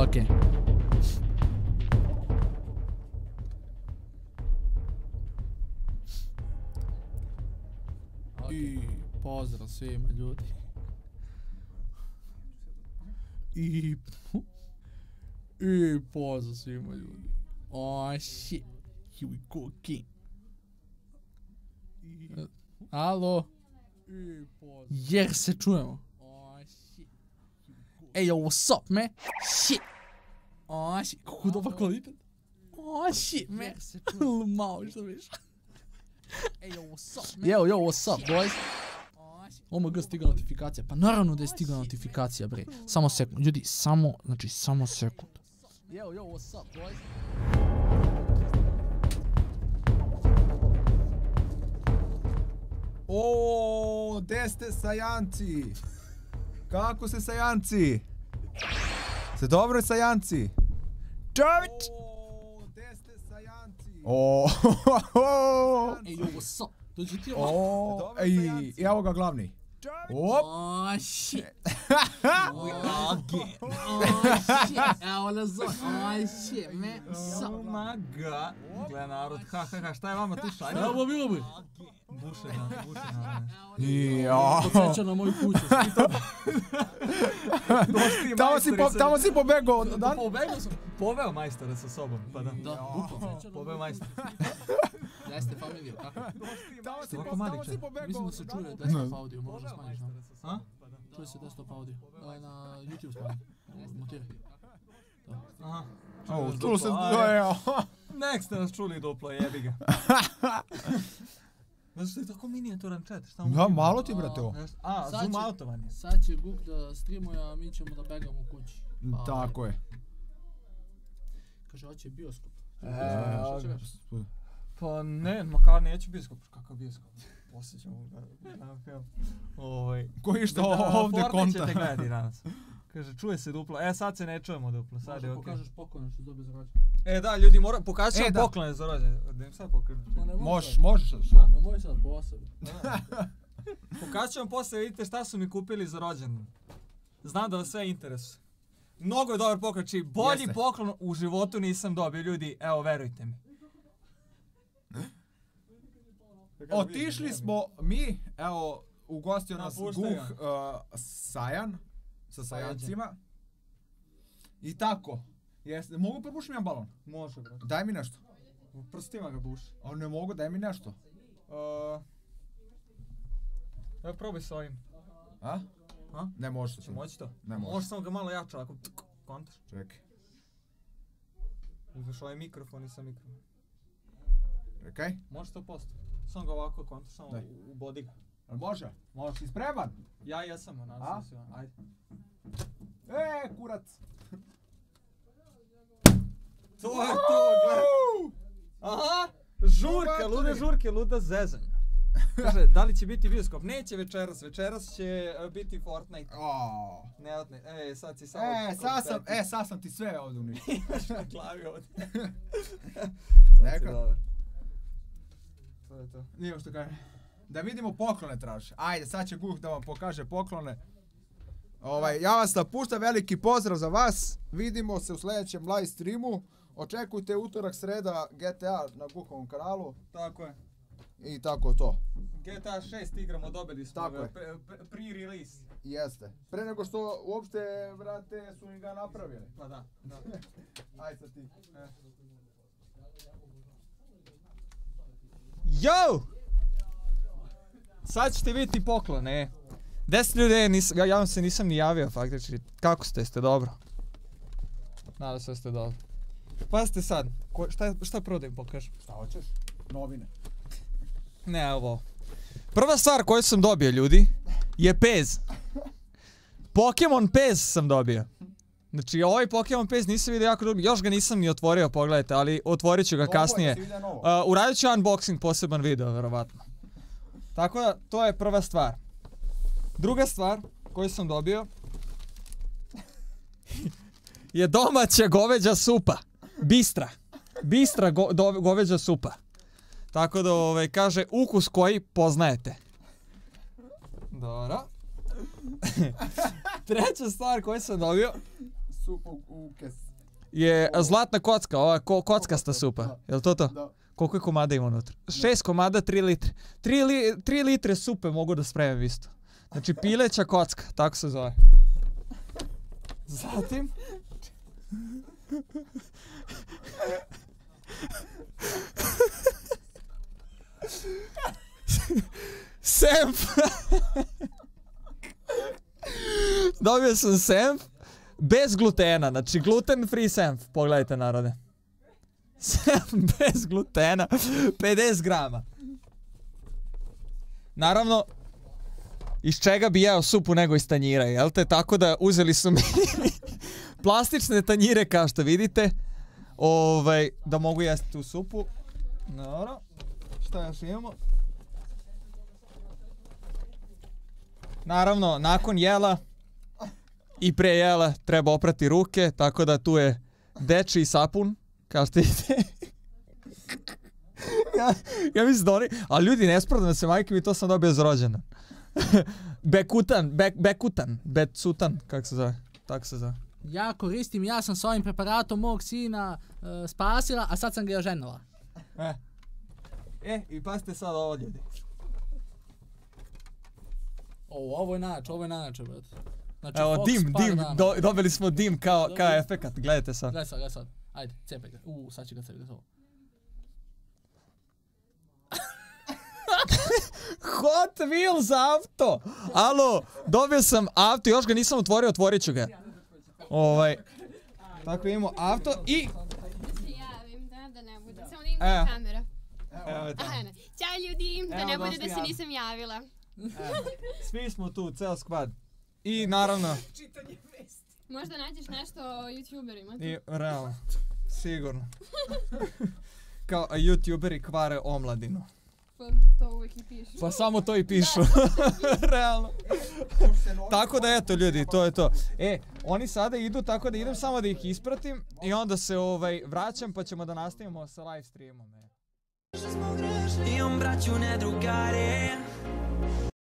Okej. I pozdrav svima ljudi. I pozdrav svima ljudi. Oh shit. Here we go again. Alo. Jer se čujemo. Ej, yo, what's up, man? Shit. Oh shit. Kako dobar kvalitet. Oh shit, man. Malo što viš. Ej, yo, what's up, man? Yo, what's up, boys? OMG stigla notifikacija. Pa naravno da je stigla notifikacija, bre. Samo sekund. Ljudi, samo sekund. Yo, what's up, boys? O, gdje ste sajanci? Kako se sajanci? Ste dobro sajanci? Čović! O, gdje ste sajanci? O, Ej, yo, what's up? Dođi ti o, ej, evo ga glavni. Op! Oh shit. Oh shit. Evo nas zove. Oh shit, man. Oh my god. Gle narod, ha, šta je vama tu šalje? Evo bilo bi. Bušena. Podsjeća na moju kuću. Tamo si pobegao, da? Pobegao sam. Poveo majstora sa sobom, pa da. Da, bukvalno. Poveo majstora. Jeste familiju, kako? Tamo si pobegao. Mislim da se čuje desktop audio, možda smanjiš, no? A? Čuje se desktop audio. Na YouTube smanji. Montiraj. Aha. Čulo se, Nek ste nas čuli duplo, jebi ga. Zato što je tako minijaturan chat, šta mu... Da, malo ti, brate, ovo. A, zoom outovanje. Sad će Guk da streamuje, a mi ćemo da begamo u kući. Tako je. Kaže, hoće bioskop. Pa ne, makar neću bioskop. Kakav bioskop? Poslije ćemo gledam film. Koji što ovdje konta? Fortnite ćete gledati danas. Kaže, čuje se duplo. Sad se ne čujemo duplo, sad je okej. Možda pokažeš poklone što dobije za rođendan. Da, ljudi, pokažat ćemo poklone za rođendan. Da im sad pokrenem. Možeš sad. Ne možeš sad posebno. Pokazat ću vam poslije, vidite šta su mi kupili za rođendan. Znam da vas sve interesuje. Mnogo je dobar poklon, či bolji poklon u životu nisam dobio, ljudi, evo, verujte mi. Otišli smo mi, evo, ugostio nas Guh Sajan, sa Sajancima. I tako. Mogu probušiti mi jedan balon? Može, brate. Daj mi nešto. Prstima ga buši. A ne mogu, daj mi nešto. Evo, probaj s ovim. A? Ne može. Će moći to? Ne može. Može samo ga malo jače, ako kontaš. Čekaj. Uzmeš ovaj mikrofon i sa mikrofon. Čekaj. Može 100%. Samo ga ovako kontaš, samo u body ga. Može? Možeš, si spreman? Ja jesam, nadam se. Ajde. Kurac! To je to, gledaj! Aha! Žurka, lude žurke, luda zezanja. Kaže, da li će biti bioskop? Neće večeras, večeras će biti Fortnite. Ne, sad si samo... Sad sam ti sve ovdje uništio. Imaš na glavi ovdje. Sad si dobar. To je to. Nije što kaže. Da vidimo poklone traži. Ajde, sad će Guh da vam pokaže poklone. Ja vas napuštam, veliki pozdrav za vas. Vidimo se u sljedećem live streamu. Očekujte utorak, sreda GTA na Guhovom kanalu. Tako je. I tako to. GTA 6 igramo, dobili smo pre-release. Jeste. Pre nego što uopšte, brate, su im ga napravili. Pa da. Ajde sad ti. Yo! Sad ćete vidjeti poklone. 10 ljudi, ja vam se nisam ni javio faktički. Kako ste? Ste dobro? Nadam se da ste dobro. Pazite sad, šta prvo da im pokažem? Šta hoćeš? Novine. Ne, ovo. Prva stvar koju sam dobio, ljudi, je pez. Pokemon pez sam dobio. Znači, ovaj Pokemon pez nisam vidio jako dugo, još ga nisam ni otvorio, pogledajte, ali otvorit ću ga kasnije. Uradit ću unboxing, poseban video, verovatno. Tako da, to je prva stvar. Druga stvar koju sam dobio je domaća goveđa supa. Bistra. Bistra goveđa supa. Tako da, kaže, ukus koji poznajete. Dobro. Treća stvar koju sam dobio supa u kesi. Je zlatna kocka, ova kockasta supa. Da. Jel to to? Da. Koliko je komada ima unutra? 6 komada, 3 litre. 3 litre supe mogu da spremim isto. Znači pileća kocka, tako se zove. Zatim... Senf! Dobio sam senf bez glutena, znači gluten free senf, pogledajte narode. Senf bez glutena, 50 grama. Naravno, iz čega bi jeo supu nego iz tanjira, jel te? Tako da uzeli su mi plastične tanjire kao što vidite, da mogu jesti tu supu. Naravno, šta još imamo? Naravno, nakon jela i pre jela treba oprati ruke, tako da tu je dečiji sapun, kao što vidite. Ja mislim da oni, ali ljudi ne sprdam se majke mi, to sam dobio za rođendan. Becutan, kako se zove, tako se zove. Ja koristim, ja sam s ovim preparatom mog sina spasila, a sad sam ga oženila. I pazite sad ovo ljudi. Ovo je najjače, brate. Znači, evo, Fox, dim, dobili smo dim kao efekat, gledajte sad. Gledaj sad. Ajde, cepaj ga. Sad će ga cepaj ovo. Hot Wheels auto! Alo, dobio sam auto, još ga nisam otvorio, otvorit ću ga. Tako imamo auto i... Javim, da ne bude. Samo da imam kamera. Evo je tamo. Ćao ljudi, da ne bude da se nisam javila. Svi smo tu, ceo squad. I naravno... Možda nađeš nešto o youtuberima. I realno, sigurno. Kao youtuberi kvare omladinu. Pa to uvijek i pišu. Pa samo to i pišu. Realno. Tako da eto ljudi, to je to. Oni sada idu, tako da idem samo da ih ispratim i onda se vraćam pa ćemo da nastavimo sa live streamom. Io un braccio, ne drugare